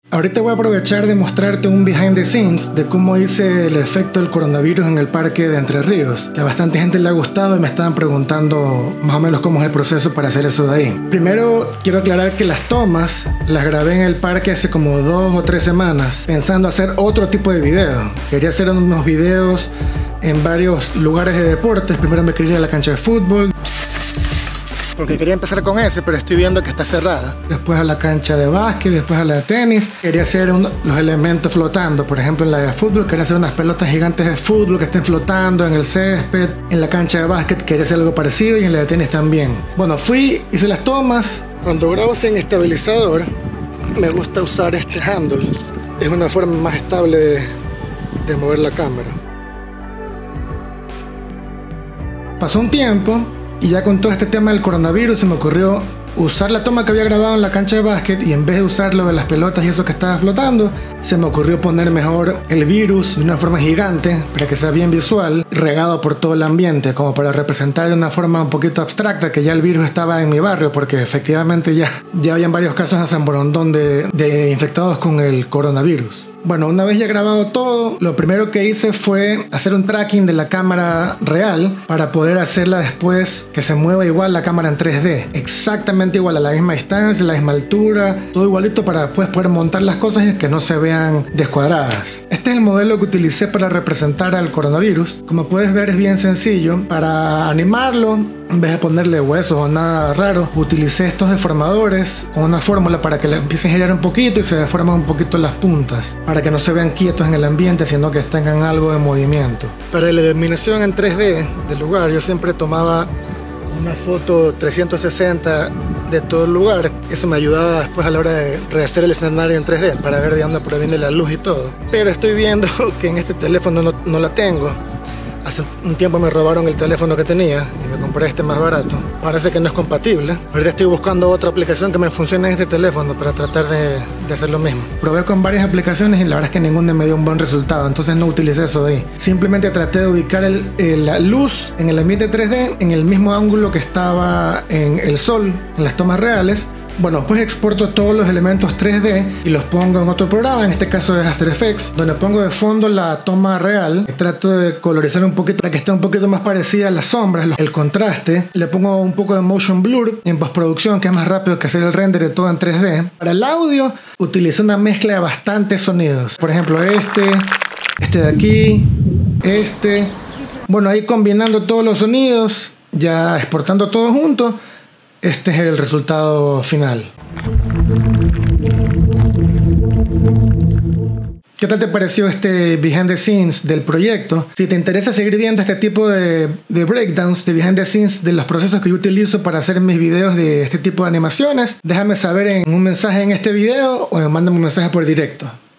Ahorita voy a aprovechar de mostrarte un behind the scenes de cómo hice el efecto del coronavirus en el parque de Entre Ríos, que a bastante gente le ha gustado y me estaban preguntando más o menos cómo es el proceso para hacer eso de ahí. Primero quiero aclarar que las tomas las grabé en el parque hace como 2 o 3 semanas pensando hacer otro tipo de video. Quería hacer unos videos en varios lugares de deportes. Primero me quería ir a la cancha de fútbol, porque quería empezar con ese, pero estoy viendo que está cerrada. Después a la cancha de básquet, después a la de tenis. Quería hacer los elementos flotando. Por ejemplo, en la de fútbol quería hacer unas pelotas gigantes de fútbol que estén flotando en el césped. En la cancha de básquet quería hacer algo parecido y en la de tenis también. Bueno, hice las tomas. Cuando grabo sin estabilizador, me gusta usar este handle. Es una forma más estable de mover la cámara. Pasó un tiempo y ya con todo este tema del coronavirus se me ocurrió usar la toma que había grabado en la cancha de básquet, y en vez de usar lo de las pelotas y eso que estaba flotando, se me ocurrió poner mejor el virus de una forma gigante para que sea bien visual, regado por todo el ambiente, como para representar de una forma un poquito abstracta que ya el virus estaba en mi barrio, porque efectivamente ya habían varios casos en San Borondón de infectados con el coronavirus. Bueno, una vez ya grabado todo, lo primero que hice fue hacer un tracking de la cámara real para poder hacerla después que se mueva igual la cámara en 3D. Exactamente igual, a la misma distancia, a la misma altura, todo igualito para después poder montar las cosas y que no se vean descuadradas. Este es el modelo que utilicé para representar al coronavirus. Como puedes ver, es bien sencillo. Para animarlo, en vez de ponerle huesos o nada raro, utilicé estos deformadores con una fórmula para que le empiece a girar un poquito y se deforman un poquito las puntas, para que no se vean quietos en el ambiente, sino que tengan algo de movimiento. Para la iluminación en 3D del lugar, yo siempre tomaba una foto 360 de todo el lugar. Eso me ayudaba después a la hora de rehacer el escenario en 3D para ver de dónde proviene la luz y todo. Pero estoy viendo que en este teléfono no la tengo. Hace un tiempo me robaron el teléfono que tenía y me compré este más barato. Parece que no es compatible. Ahorita estoy buscando otra aplicación que me funcione en este teléfono para tratar de hacer lo mismo. Probé con varias aplicaciones y la verdad es que ninguna me dio un buen resultado, entonces no utilicé eso de ahí. Simplemente traté de ubicar la luz en el ambiente 3D en el mismo ángulo que estaba en el sol, en las tomas reales. Bueno, pues exporto todos los elementos 3D y los pongo en otro programa, en este caso es After Effects, donde pongo de fondo la toma real. Trato de colorizar un poquito para que esté un poquito más parecida a las sombras, el contraste. Le pongo un poco de motion blur en postproducción, que es más rápido que hacer el render de todo en 3D. Para el audio, utilicé una mezcla de bastantes sonidos. Por ejemplo, este de aquí, este. Bueno, ahí combinando todos los sonidos, ya exportando todo junto. Este es el resultado final. ¿Qué tal te pareció este behind the scenes del proyecto? Si te interesa seguir viendo este tipo de breakdowns, de behind the scenes de los procesos que yo utilizo para hacer mis videos de este tipo de animaciones, déjame saber en un mensaje en este video o mándame un mensaje por directo.